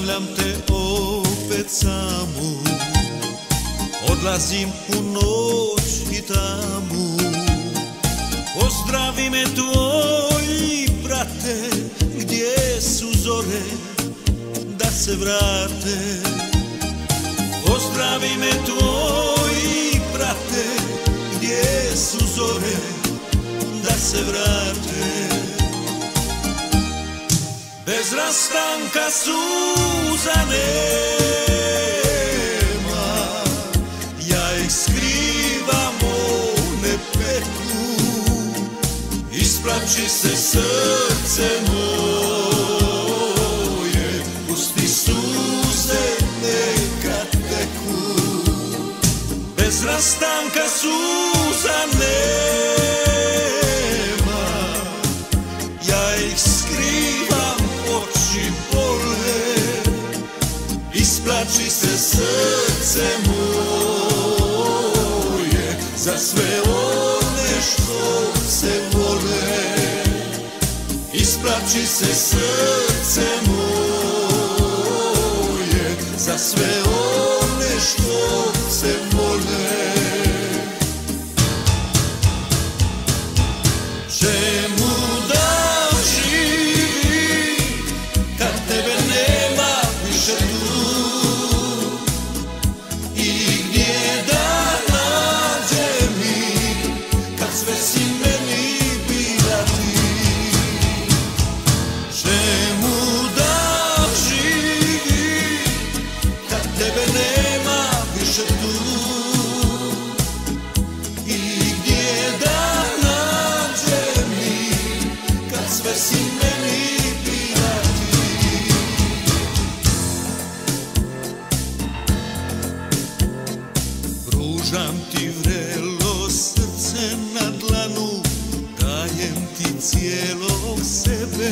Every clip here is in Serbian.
Ostavljam te opet samu, odlazim u noć i tamu. Pozdravi me tvoji brate, gdje su zore da se vrate. Pozdravi me tvoji brate, gdje su zore da se vrate. Bez rastanka suza nema, ja ih skrivam, one peku. Isplači se srce moje, pusti suze neka teku. Bez rastanka suza nema, ja ih skrivam, oči bole. Isplači se srce moje za sve one što se vole. Isplači se srce moje za sve one što se vole. Čemu da živi kad tebe nema više tu? I gdje da nađem ih kad sve si meni bila ti? Čemu da živi kad tebe nema više tu? I gdje da nađem ih kad sve si meni bila ti? Pružam ti vrelo srce na dlanu, dajem ti cijelog sebe.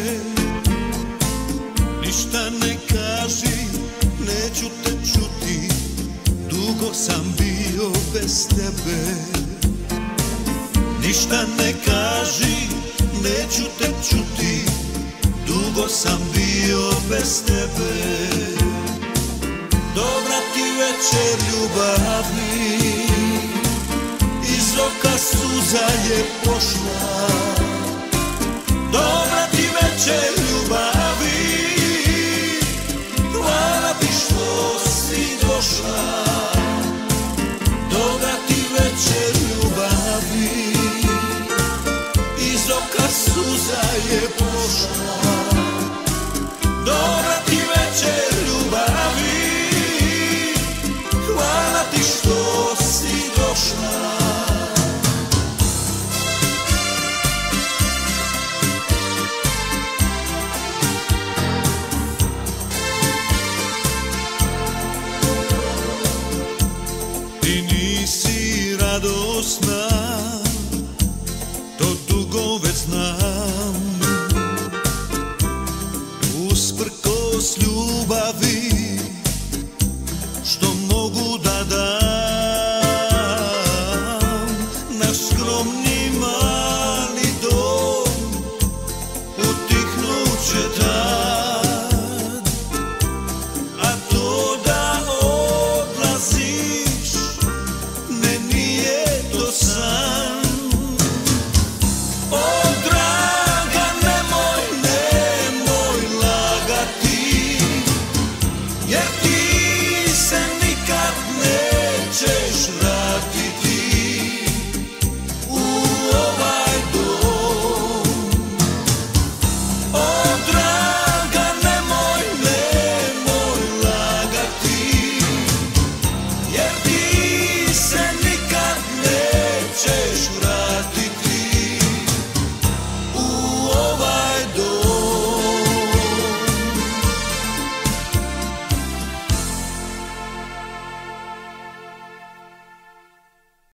Ništa ne kaži, neću te čuti, dugo sam bio bez tebe. Ništa ne kaži, neću te čuti, dugo sam bio bez tebe. Dobra ti večer ljubavi, iz oka suza je pošla. Dobra ti večer ljubavi, hvala ti što si došla. Dobra ti večer ljubavi, iz oka suza je pošla. Dobra ti večer ljubavi, hvala ti što si došla. Ti nisi radosna, to dugo već znam. Usprkos ljubavi što mogu da dam, naš skromni mali dom utihnuće tad. A to da odlaziš, ne, nije to san. O draga, nemoj lagati, jer ti se nikad ne